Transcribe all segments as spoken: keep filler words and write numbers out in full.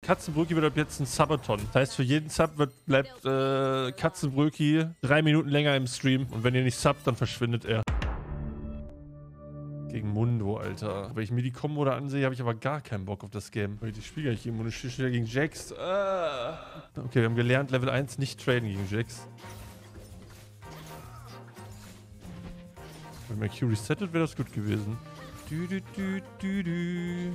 Katzenbröki wird ab jetzt ein Subathon. Das heißt, für jeden Sub wird, bleibt äh, Katzenbröki drei Minuten länger im Stream. Und wenn ihr nicht subbt, dann verschwindet er. Gegen Mundo, Alter. Wenn ich mir die Kombo da ansehe, habe ich aber gar keinen Bock auf das Game. Ich spiele gar nicht gegen Mundo, ich spiele gegen Jax. Ah. Okay, wir haben gelernt, Level eins nicht traden gegen Jax. Wenn mein Q resettet, wäre das gut gewesen. Du, du, du, du, du.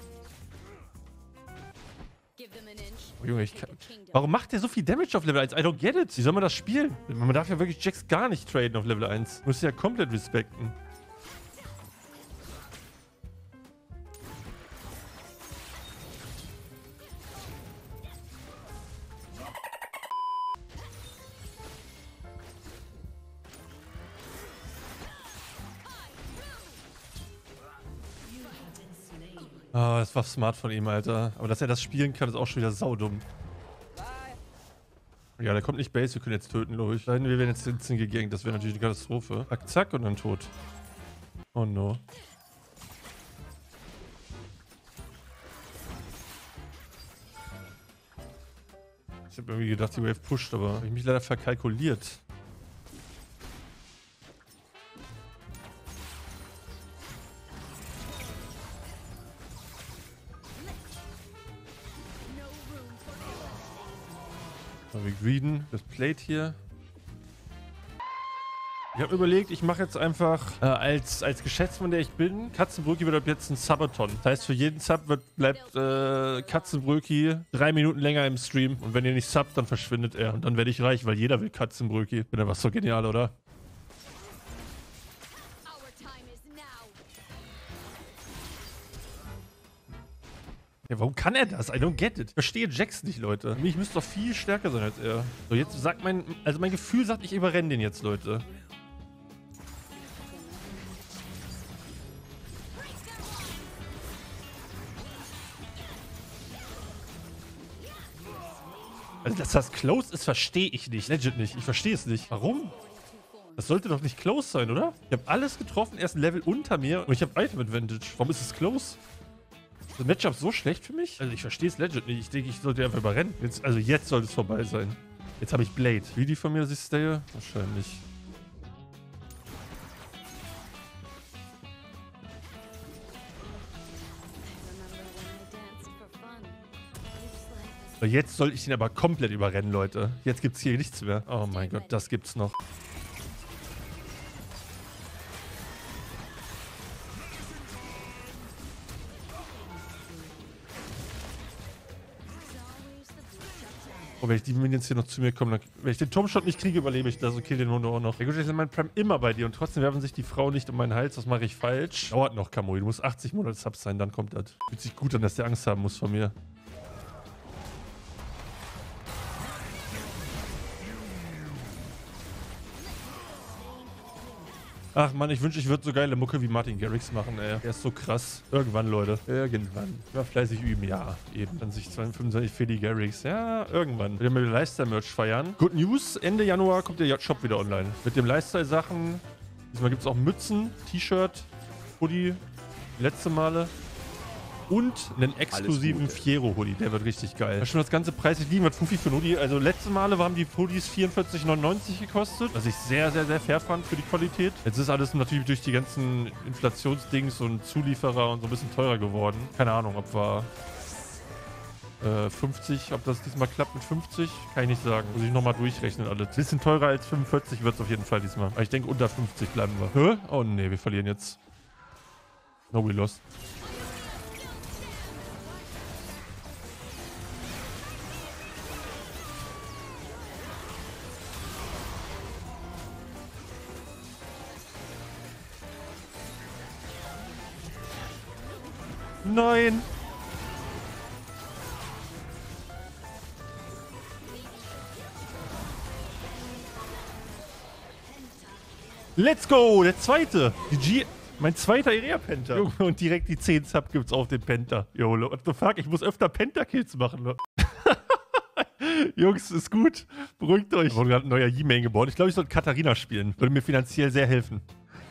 Oh, Junge, ich kann... Warum macht der so viel Damage auf Level eins? I don't get it. Wie soll man das spielen? Man darf ja wirklich Jax gar nicht traden auf Level eins. Muss ja komplett respekten. Ah, oh, das war smart von ihm, Alter. Aber dass er das spielen kann, ist auch schon wieder saudumm. Ja, der kommt nicht Base, wir können jetzt töten, glaube ich. Nein, wir werden jetzt instant gegankt, das wäre natürlich eine Katastrophe. Zack, zack und dann tot. Oh no. Ich habe irgendwie gedacht, die Wave pusht, aber habe ich mich leider verkalkuliert. Wir greeden das Plate hier. Ich habe überlegt, ich mache jetzt einfach äh, als, als Geschäftsmann, der ich bin, Katzenbröki wird ab jetzt ein Subathon. Das heißt, für jeden Sub wird, bleibt äh, Katzenbröki drei Minuten länger im Stream. Und wenn ihr nicht subbt, dann verschwindet er. Und dann werde ich reich, weil jeder will Katzenbröki. Bin aber so genial, oder? Ja, warum kann er das? I don't get it. Ich verstehe Jax nicht, Leute. Ich müsste doch viel stärker sein als er. So, jetzt sagt mein... Also mein Gefühl sagt, ich überrenne den jetzt, Leute. Also, dass das close ist, verstehe ich nicht. Legit nicht. Ich verstehe es nicht. Warum? Das sollte doch nicht close sein, oder? Ich habe alles getroffen, er ist ein Level unter mir und ich habe Item Advantage. Warum ist es close? Ist das Matchup so schlecht für mich? Also ich verstehe es legit nicht. Ich denke, ich sollte einfach überrennen. Jetzt, also jetzt sollte es vorbei sein. Jetzt habe ich Blade. Wie die von mir sich staye? Wahrscheinlich. Jetzt soll ich ihn aber komplett überrennen, Leute. Jetzt gibt es hier nichts mehr. Oh mein Gott, das gibt's noch. Oh, wenn ich die Minions hier noch zu mir kommen, dann, wenn ich den Turmshot nicht kriege, überlebe ich das und kill den Mundo auch noch. Ja gut, jetzt ist mein Prime immer bei dir und trotzdem werfen sich die Frauen nicht um meinen Hals. Was mache ich falsch? Dauert noch, Kamui. Du musst achtzig Monate Subs sein, dann kommt das. Fühlt sich gut an, dass der Angst haben muss vor mir. Ach man, ich wünsche, ich würde so geile Mucke wie Martin Garrix machen, ey. Er ist so krass. Irgendwann, Leute. Irgendwann. Ja, fleißig üben, ja. Eben. zwanzig fünfundzwanzig Feli Garrix. Ja, irgendwann. Wir mit dem Lifestyle-Merch feiern. Good News. Ende Januar kommt der Shop wieder online. Mit dem Lifestyle-Sachen. Diesmal gibt es auch Mützen, T-Shirt, Hoodie. Letzte Male. Und einen exklusiven Fiero-Hoodie. Der wird richtig geil. Das ist schon das ganze Preis. Ich liebe was Fuffi für ein Hoodie. Also letzte Male haben die Hoodies vierundvierzig neunundneunzig gekostet. Was ich sehr, sehr, sehr fair fand für die Qualität. Jetzt ist alles natürlich durch die ganzen Inflationsdings und Zulieferer und so ein bisschen teurer geworden. Keine Ahnung, ob wir äh, fünfzig, ob das diesmal klappt mit fünfzig, kann ich nicht sagen. Muss ich nochmal durchrechnen alles. Ein bisschen teurer als fünfundvierzig wird es auf jeden Fall diesmal. Aber ich denke, unter fünfzig bleiben wir. Hä? Oh nee, wir verlieren jetzt. No, we lost. Nein! Let's go! Der zweite! Die G... Mein zweiter Irea-Penta. Junge, und direkt die zehn Sub gibt's auf den Penta. Yo, what the fuck? Ich muss öfter Penta-Kills machen, ne? Jungs, ist gut. Beruhigt euch. Ich wurde gerade ein neuer Yi-Main gebaut. Ich glaube, ich sollte Katharina spielen. Würde mir finanziell sehr helfen.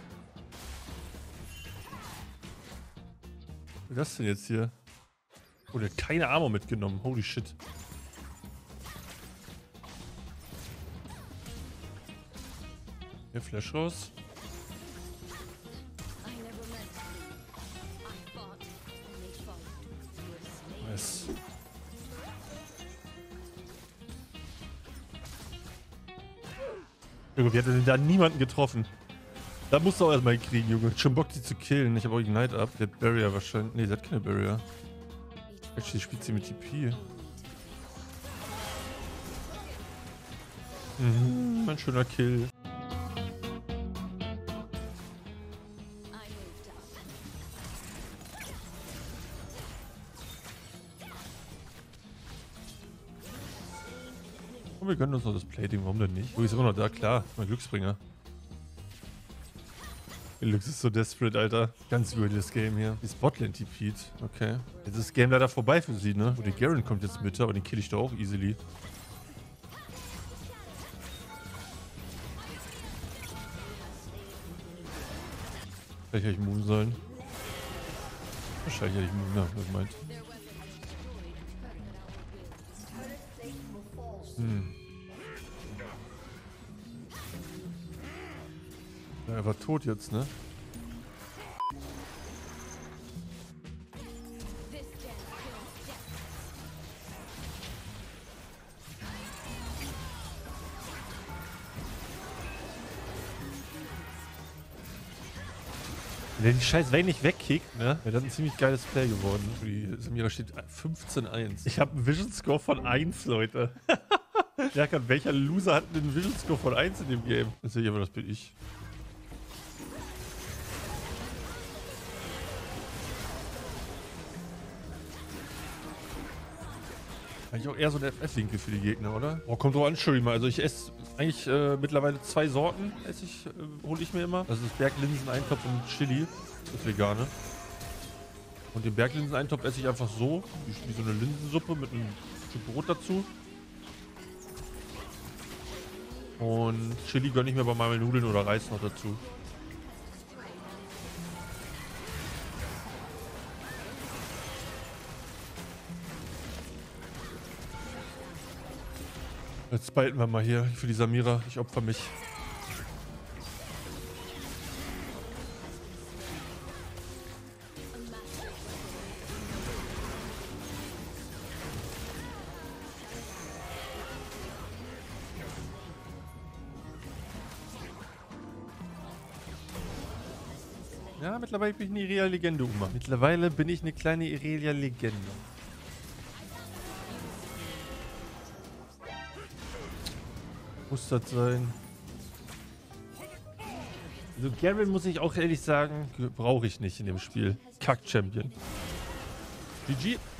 Was ist das denn jetzt hier? Oh, der hat keine Armor mitgenommen. Holy shit. Der Flash raus. Nice. Junge, wie hat er denn da niemanden getroffen? Da musst du auch erstmal kriegen, Junge. Schon Bock, die zu killen. Ich habe auch Ignite ab. Der hat Barrier wahrscheinlich. Ne, sie hat keine Barrier. Actually spielt sie mit T P. Mhm, mein schöner Kill. Und wir gönnen uns noch das Plating, warum denn nicht? Louis ist immer noch da, klar. Mein Glücksbringer. Lux ist so desperate, Alter. Ganz würdiges Game hier. Die Botlane T P'd. Okay. Jetzt ist das Game leider vorbei für sie, ne? Und der Garen kommt jetzt mit, aber den kill ich doch auch easily. Vielleicht hätte ich moven sollen. Wahrscheinlich hätte ich moven, ja, was meint. Hm. Ja, er war tot jetzt, ne? Wenn der die scheiß Vayne nicht wegkickt, ne? Wäre das ein ziemlich geiles Play geworden. Die Samira steht fünfzehn eins. Ich habe einen Vision Score von eins, Leute. Ja, welcher Loser hat einen Vision Score von eins in dem Game? Das sehe ich aber, das bin ich. Eigentlich auch eher so ein F F-Winkel für die Gegner, oder? Oh, kommt drauf an, Shurima. Also ich esse eigentlich äh, mittlerweile zwei Sorten, esse ich, äh, hole ich mir immer. Das ist Berglinsen-Eintopf und Chili. Das ist vegane. Und den Berglinsen-Eintopf esse ich einfach so, wie, wie so eine Linsensuppe mit einem Stück Brot dazu. Und Chili gönne ich mir bei meinen Nudeln oder Reis noch dazu. Jetzt spalten wir mal hier für die Samira. Ich opfer mich. Ja, mittlerweile bin ich eine Irelia-Legende, Uma. Mittlerweile bin ich eine kleine Irelia-Legende. Muss das sein? Also Garen, muss ich auch ehrlich sagen, brauche ich nicht in dem Spiel. Kack-Champion. G G.